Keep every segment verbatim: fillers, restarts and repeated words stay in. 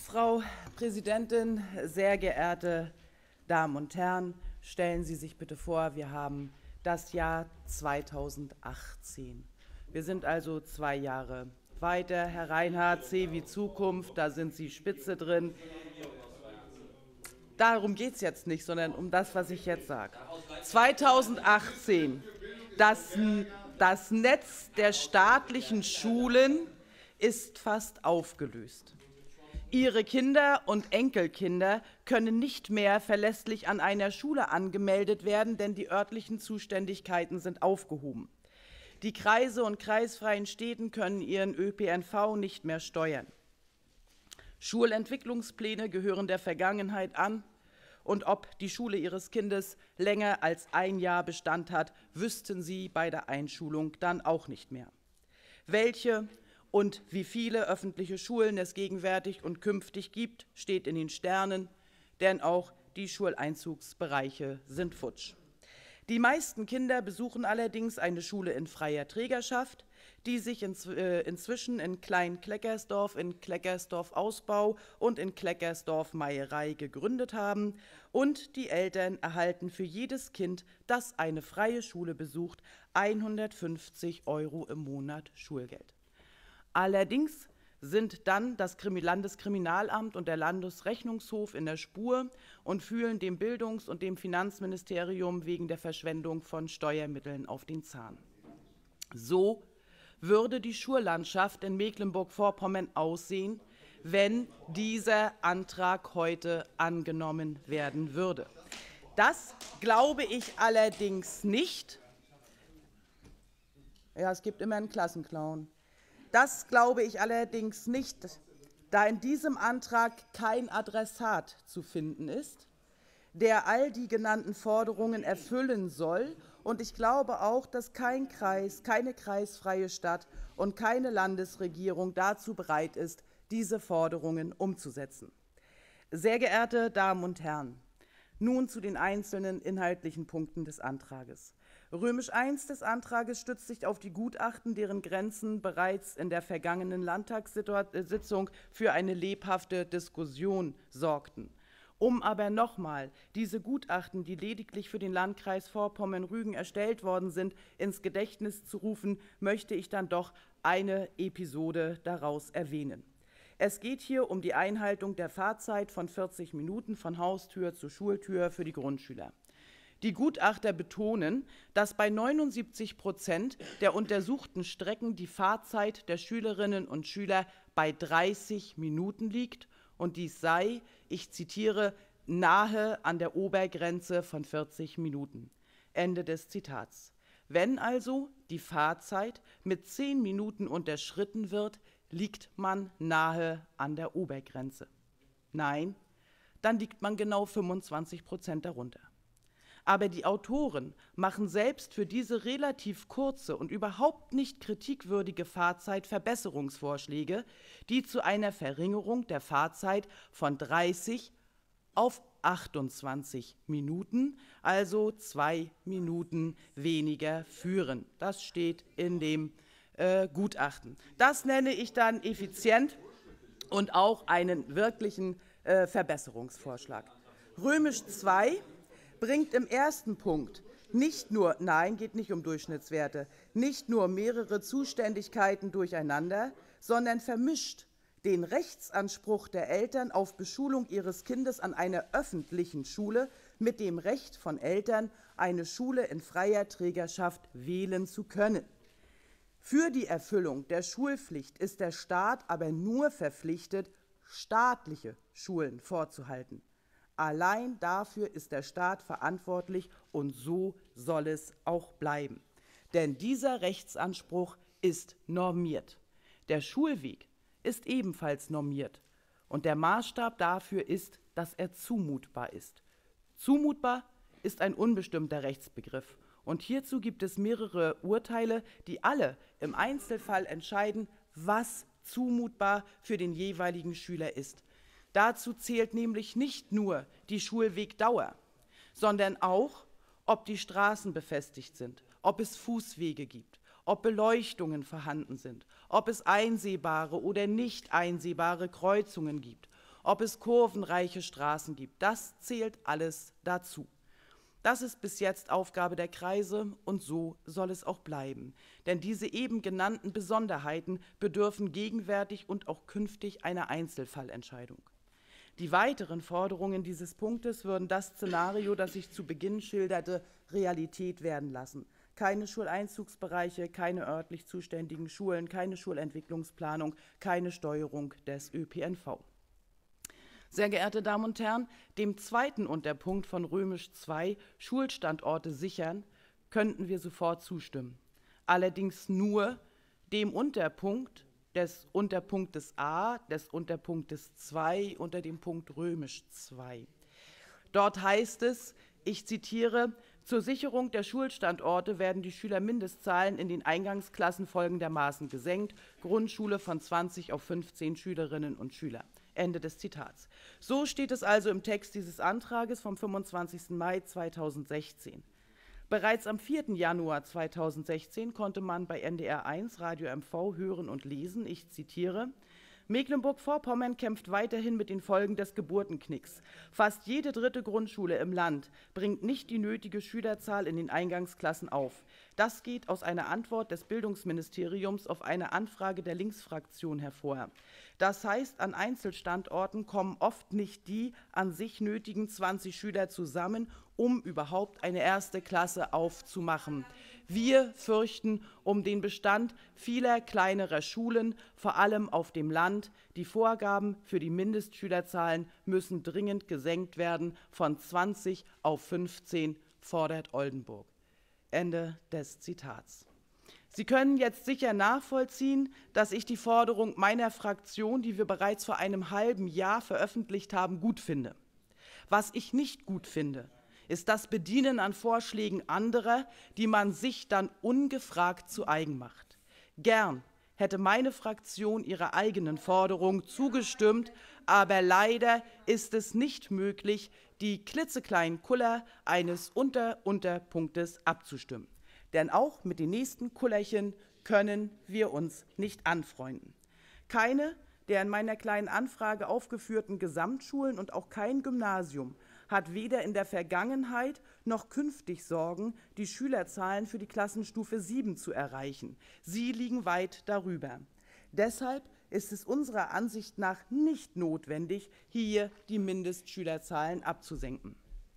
Frau Präsidentin, sehr geehrte Damen und Herren, stellen Sie sich bitte vor, wir haben das Jahr zweitausendachtzehn. Wir sind also zwei Jahre weiter. Herr Reinhardt, C wie Zukunft, da sind Sie spitze drin. Darum geht es jetzt nicht, sondern um das, was ich jetzt sage. zweitausendachtzehn, das, das Netz der staatlichen Schulen ist fast aufgelöst. Ihre Kinder und Enkelkinder können nicht mehr verlässlich an einer Schule angemeldet werden, denn die örtlichen Zuständigkeiten sind aufgehoben. Die Kreise und kreisfreien Städten können ihren Ö P N V nicht mehr steuern. Schulentwicklungspläne gehören der Vergangenheit an, und ob die Schule Ihres Kindes länger als ein Jahr Bestand hat, wüssten Sie bei der Einschulung dann auch nicht mehr. Welche und wie viele öffentliche Schulen es gegenwärtig und künftig gibt, steht in den Sternen, denn auch die Schuleinzugsbereiche sind futsch. Die meisten Kinder besuchen allerdings eine Schule in freier Trägerschaft, die sich inzwischen in Klein-Kleckersdorf, in Kleckersdorf-Ausbau und in Kleckersdorf-Meierei gegründet haben, und die Eltern erhalten für jedes Kind, das eine freie Schule besucht, hundertfünfzig Euro im Monat Schulgeld. Allerdings sind dann das Landeskriminalamt und der Landesrechnungshof in der Spur und fühlen dem Bildungs- und dem Finanzministerium wegen der Verschwendung von Steuermitteln auf den Zahn. So würde die Schullandschaft in Mecklenburg-Vorpommern aussehen, wenn dieser Antrag heute angenommen werden würde. Das glaube ich allerdings nicht. Ja, es gibt immer einen Klassenclown. Das glaube ich allerdings nicht, da in diesem Antrag kein Adressat zu finden ist, der all die genannten Forderungen erfüllen soll. Und ich glaube auch, dass kein Kreis, keine kreisfreie Stadt und keine Landesregierung dazu bereit ist, diese Forderungen umzusetzen. Sehr geehrte Damen und Herren, nun zu den einzelnen inhaltlichen Punkten des Antrages. Römisch eins des Antrages stützt sich auf die Gutachten, deren Grenzen bereits in der vergangenen Landtagssitzung für eine lebhafte Diskussion sorgten. Um aber nochmal diese Gutachten, die lediglich für den Landkreis Vorpommern-Rügen erstellt worden sind, ins Gedächtnis zu rufen, möchte ich dann doch eine Episode daraus erwähnen. Es geht hier um die Einhaltung der Fahrzeit von vierzig Minuten von Haustür zu Schultür für die Grundschüler. Die Gutachter betonen, dass bei neunundsiebzig Prozent der untersuchten Strecken die Fahrzeit der Schülerinnen und Schüler bei dreißig Minuten liegt, und dies sei, ich zitiere, nahe an der Obergrenze von vierzig Minuten. Ende des Zitats. Wenn also die Fahrzeit mit zehn Minuten unterschritten wird, liegt man nahe an der Obergrenze. Nein, dann liegt man genau fünfundzwanzig Prozent darunter. Aber die Autoren machen selbst für diese relativ kurze und überhaupt nicht kritikwürdige Fahrzeit Verbesserungsvorschläge, die zu einer Verringerung der Fahrzeit von dreißig auf achtundzwanzig Minuten, also zwei Minuten weniger führen. Das steht in dem äh, Gutachten. Das nenne ich dann effizient und auch einen wirklichen äh, Verbesserungsvorschlag. Römisch zwei bringt im ersten Punkt nicht nur, nein, geht nicht um Durchschnittswerte, nicht nur mehrere Zuständigkeiten durcheinander, sondern vermischt den Rechtsanspruch der Eltern auf Beschulung ihres Kindes an einer öffentlichen Schule mit dem Recht von Eltern, eine Schule in freier Trägerschaft wählen zu können. Für die Erfüllung der Schulpflicht ist der Staat aber nur verpflichtet, staatliche Schulen vorzuhalten. Allein dafür ist der Staat verantwortlich, und so soll es auch bleiben. Denn dieser Rechtsanspruch ist normiert. Der Schulweg ist ebenfalls normiert, und der Maßstab dafür ist, dass er zumutbar ist. Zumutbar ist ein unbestimmter Rechtsbegriff, und hierzu gibt es mehrere Urteile, die alle im Einzelfall entscheiden, was zumutbar für den jeweiligen Schüler ist. Dazu zählt nämlich nicht nur die Schulwegdauer, sondern auch, ob die Straßen befestigt sind, ob es Fußwege gibt, ob Beleuchtungen vorhanden sind, ob es einsehbare oder nicht einsehbare Kreuzungen gibt ob es kurvenreiche Straßen gibt. Das zählt alles dazu. Das ist bis jetzt Aufgabe der Kreise und so soll es auch bleiben. Denn diese eben genannten Besonderheiten bedürfen gegenwärtig und auch künftig einer Einzelfallentscheidung. Die weiteren Forderungen dieses Punktes würden das Szenario, das ich zu Beginn schilderte, Realität werden lassen. Keine Schuleinzugsbereiche, keine örtlich zuständigen Schulen, keine Schulentwicklungsplanung, keine Steuerung des Ö P N V. Sehr geehrte Damen und Herren, dem zweiten Unterpunkt von Römisch zwei, Schulstandorte sichern, könnten wir sofort zustimmen. Allerdings nur dem Unterpunkt des Unterpunktes A, des Unterpunktes zwei unter dem Punkt Römisch zwei. Dort heißt es, ich zitiere, zur Sicherung der Schulstandorte werden die Schülermindestzahlen in den Eingangsklassen folgendermaßen gesenkt, Grundschule von zwanzig auf fünfzehn Schülerinnen und Schüler. Ende des Zitats. So steht es also im Text dieses Antrages vom fünfundzwanzigsten Mai zweitausendsechzehn. Bereits am vierten Januar zweitausendsechzehn konnte man bei N D R eins Radio M V hören und lesen, ich zitiere, Mecklenburg-Vorpommern kämpft weiterhin mit den Folgen des Geburtenknicks. Fast jede dritte Grundschule im Land bringt nicht die nötige Schülerzahl in den Eingangsklassen auf. Das geht aus einer Antwort des Bildungsministeriums auf eine Anfrage der Linksfraktion hervor. Das heißt, an Einzelstandorten kommen oft nicht die an sich nötigen zwanzig Schüler zusammen, um überhaupt eine erste Klasse aufzumachen. Wir fürchten um den Bestand vieler kleinerer Schulen, vor allem auf dem Land. Die Vorgaben für die Mindestschülerzahlen müssen dringend gesenkt werden, von zwanzig auf fünfzehn, fordert Oldenburg. Ende des Zitats. Sie können jetzt sicher nachvollziehen, dass ich die Forderung meiner Fraktion, die wir bereits vor einem halben Jahr veröffentlicht haben, gut finde. Was ich nicht gut finde, ist das Bedienen an Vorschlägen anderer, die man sich dann ungefragt zu eigen macht. Gern hätte meine Fraktion ihrer eigenen Forderung zugestimmt, aber leider ist es nicht möglich, die klitzekleinen Kuller eines Unter-Unterpunktes abzustimmen. Denn auch mit den nächsten Kullerchen können wir uns nicht anfreunden. Keine der in meiner kleinen Anfrage aufgeführten Gesamtschulen und auch kein Gymnasium hat weder in der Vergangenheit noch künftig Sorgen, die Schülerzahlen für die Klassenstufe sieben zu erreichen. Sie liegen weit darüber. Deshalb ist es unserer Ansicht nach nicht notwendig, hier die Mindestschülerzahlen abzusenken.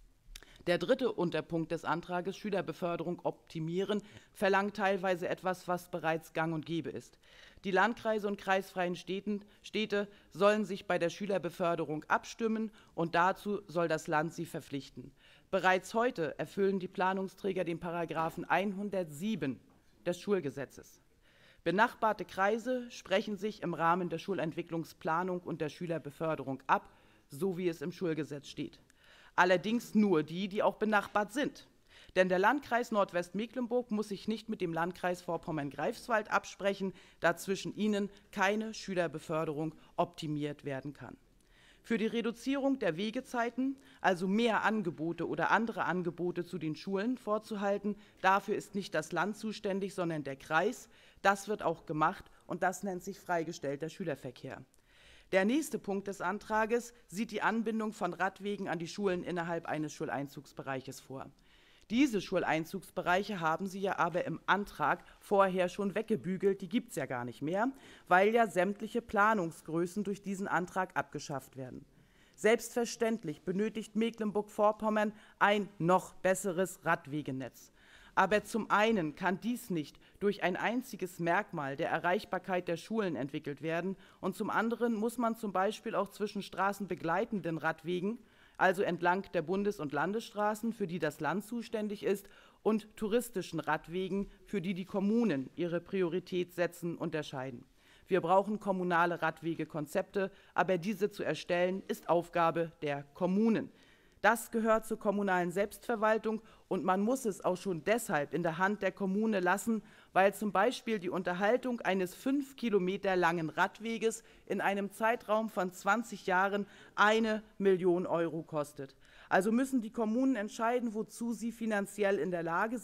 Der dritte Unterpunkt des Antrages, Schülerbeförderung optimieren, verlangt teilweise etwas, was bereits gang und gäbe ist. Die Landkreise und kreisfreien Städten, Städte sollen sich bei der Schülerbeförderung abstimmen und dazu soll das Land sie verpflichten. Bereits heute erfüllen die Planungsträger den Paragraphen hundertsieben des Schulgesetzes. Benachbarte Kreise sprechen sich im Rahmen der Schulentwicklungsplanung und der Schülerbeförderung ab, so wie es im Schulgesetz steht. Allerdings nur die, die auch benachbart sind. Denn der Landkreis Nordwestmecklenburg muss sich nicht mit dem Landkreis Vorpommern-Greifswald absprechen, da zwischen ihnen keine Schülerbeförderung optimiert werden kann. Für die Reduzierung der Wegezeiten, also mehr Angebote oder andere Angebote zu den Schulen vorzuhalten, dafür ist nicht das Land zuständig, sondern der Kreis. Das wird auch gemacht und das nennt sich freigestellter Schülerverkehr. Der nächste Punkt des Antrages sieht die Anbindung von Radwegen an die Schulen innerhalb eines Schuleinzugsbereiches vor. Diese Schuleinzugsbereiche haben Sie ja aber im Antrag vorher schon weggebügelt, die gibt es ja gar nicht mehr, weil ja sämtliche Planungsgrößen durch diesen Antrag abgeschafft werden. Selbstverständlich benötigt Mecklenburg-Vorpommern ein noch besseres Radwegenetz. Aber zum einen kann dies nicht durch ein einziges Merkmal der Erreichbarkeit der Schulen entwickelt werden und zum anderen muss man zum Beispiel auch zwischen straßenbegleitenden Radwegen, also entlang der Bundes- und Landesstraßen, für die das Land zuständig ist, und touristischen Radwegen, für die die Kommunen ihre Priorität setzen, unterscheiden. Wir brauchen kommunale Radwegekonzepte, aber diese zu erstellen, ist Aufgabe der Kommunen. Das gehört zur kommunalen Selbstverwaltung und man muss es auch schon deshalb in der Hand der Kommune lassen, weil zum Beispiel die Unterhaltung eines fünf Kilometer langen Radweges in einem Zeitraum von zwanzig Jahren eine Million Euro kostet. Also müssen die Kommunen entscheiden, wozu sie finanziell in der Lage sind.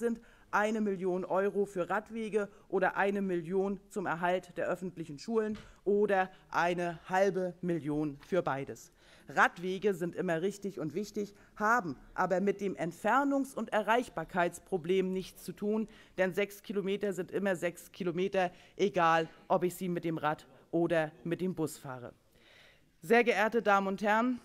eine Million Euro für Radwege oder eine Million zum Erhalt der öffentlichen Schulen oder eine halbe Million für beides. Radwege sind immer richtig und wichtig, haben aber mit dem Entfernungs- und Erreichbarkeitsproblem nichts zu tun, denn sechs Kilometer sind immer sechs Kilometer, egal ob ich sie mit dem Rad oder mit dem Bus fahre. Sehr geehrte Damen und Herren,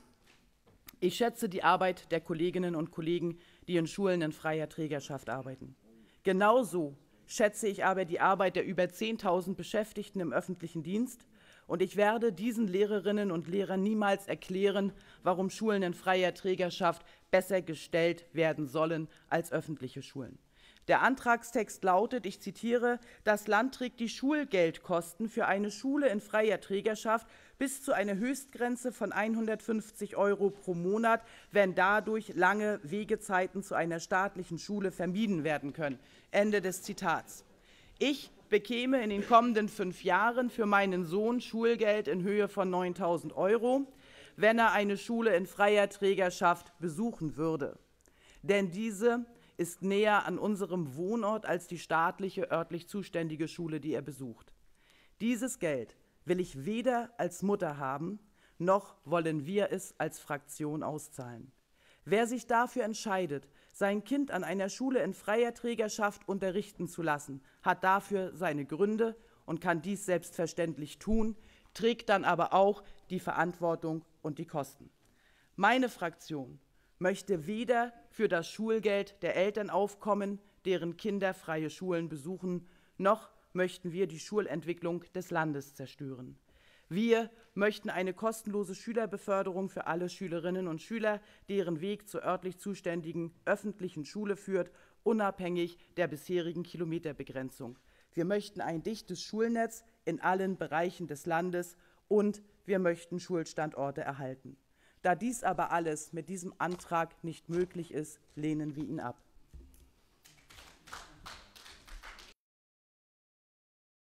ich schätze die Arbeit der Kolleginnen und Kollegen, die in Schulen in freier Trägerschaft arbeiten. Genauso schätze ich aber die Arbeit der über zehntausend Beschäftigten im öffentlichen Dienst. Und ich werde diesen Lehrerinnen und Lehrern niemals erklären, warum Schulen in freier Trägerschaft besser gestellt werden sollen als öffentliche Schulen. Der Antragstext lautet, ich zitiere, das Land trägt die Schulgeldkosten für eine Schule in freier Trägerschaft bis zu einer Höchstgrenze von hundertfünfzig Euro pro Monat, wenn dadurch lange Wegezeiten zu einer staatlichen Schule vermieden werden können. Ende des Zitats. Ich bekäme in den kommenden fünf Jahren für meinen Sohn Schulgeld in Höhe von neuntausend Euro, wenn er eine Schule in freier Trägerschaft besuchen würde. Denn diese ist näher an unserem Wohnort als die staatliche örtlich zuständige Schule, die er besucht. Dieses Geld will ich weder als Mutter haben, noch wollen wir es als Fraktion auszahlen. Wer sich dafür entscheidet, sein Kind an einer Schule in freier Trägerschaft unterrichten zu lassen, hat dafür seine Gründe und kann dies selbstverständlich tun, trägt dann aber auch die Verantwortung und die Kosten. Meine Fraktion möchte weder für das Schulgeld der Eltern aufkommen, deren Kinder freie Schulen besuchen, noch möchten wir die Schulentwicklung des Landes zerstören. Wir möchten eine kostenlose Schülerbeförderung für alle Schülerinnen und Schüler, deren Weg zur örtlich zuständigen öffentlichen Schule führt, unabhängig der bisherigen Kilometerbegrenzung. Wir möchten ein dichtes Schulnetz in allen Bereichen des Landes und wir möchten Schulstandorte erhalten. Da dies aber alles mit diesem Antrag nicht möglich ist, lehnen wir ihn ab.